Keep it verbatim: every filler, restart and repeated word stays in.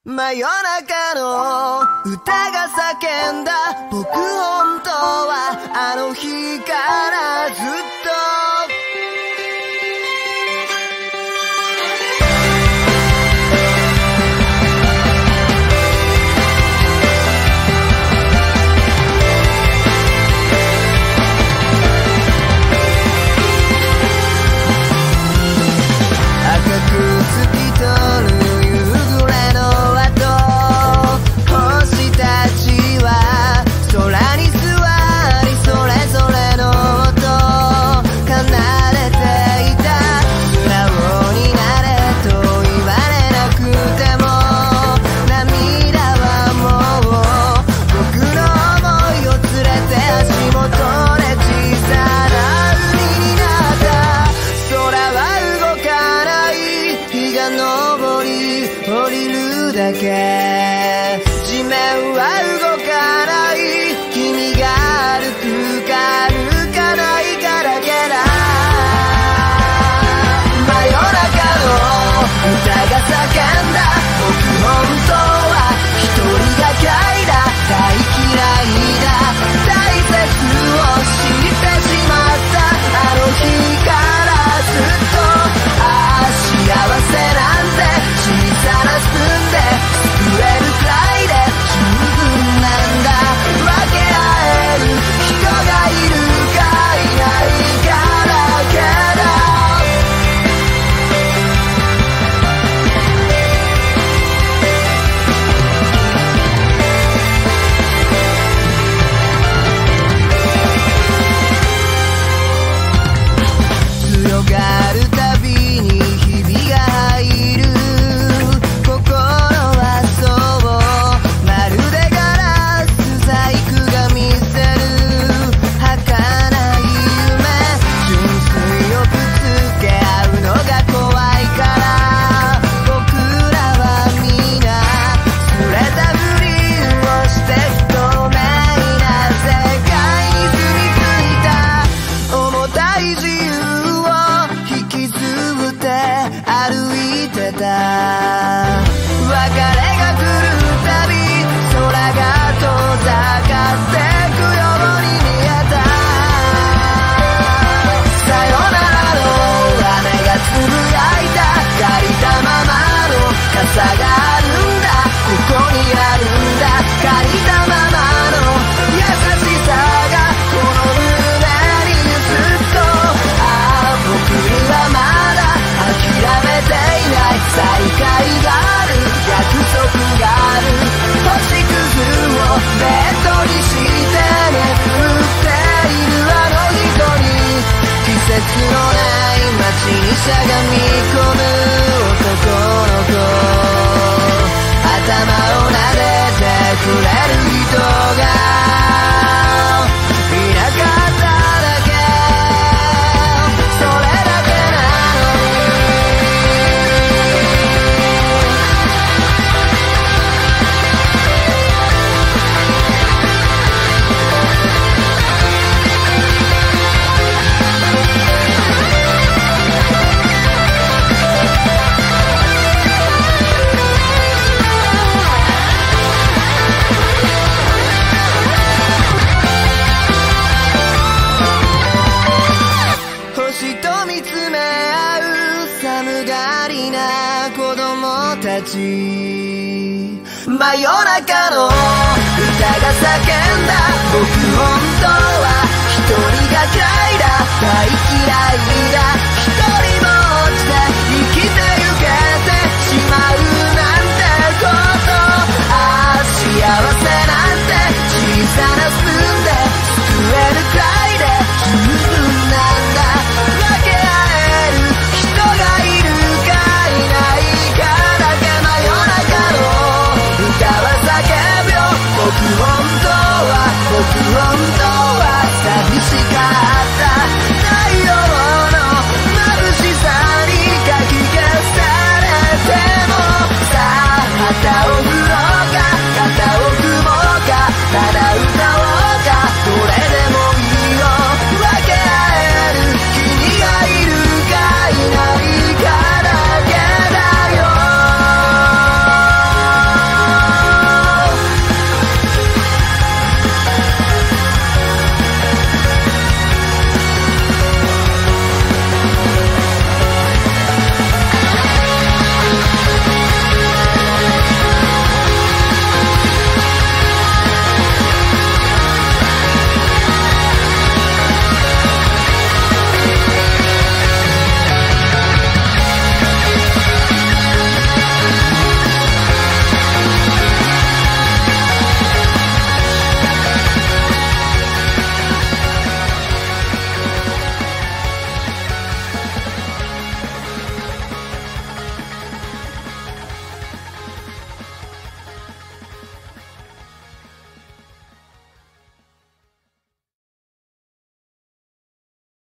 真夜中の歌が叫んだ僕本当はあの日からずっと赤く透き通る夕暮れの星たちは空に座りそれぞれの音奏でていた素直になれと言われなくても涙はもう僕の想いを連れて足元で小さな海になった空は動かない日が昇り降りるだけ地面は動かない君が歩くか歩かないかだけだ真夜中の歌が叫んだ僕本当は一人がかいだ大嫌いだ大切を知ってしまったあの日からずっとああ幸せなんて小さなスプーンで作れるくらいで十分なんだ分け合える人がいるかいないかだけだ強がるたびにひびが入る心はそうまるでガラス細工が見せる儚い夢純粋をぶつけ合うのが怖いから僕らは皆すれたふりをして不透明な世界に住み着いた重たい自由を引きずって歩いてた別れが来るたび空が遠ざかってくように見えたさよならの雨がつぶやいた借りたままの傘があるんだここにあるんだ借りたままの優しさがこの胸にずっとああ僕にはまだ諦めていない再会がある約束がある星屑をベッドにして眠っているあの人に季節のない街にしゃがみ込む男の子頭を撫でてくれる人がいなかっただけそれだけなのに星と見つめ合う寒がりな子供たち真夜中の歌が叫んだ僕本当は一人が嫌いだ大嫌いだ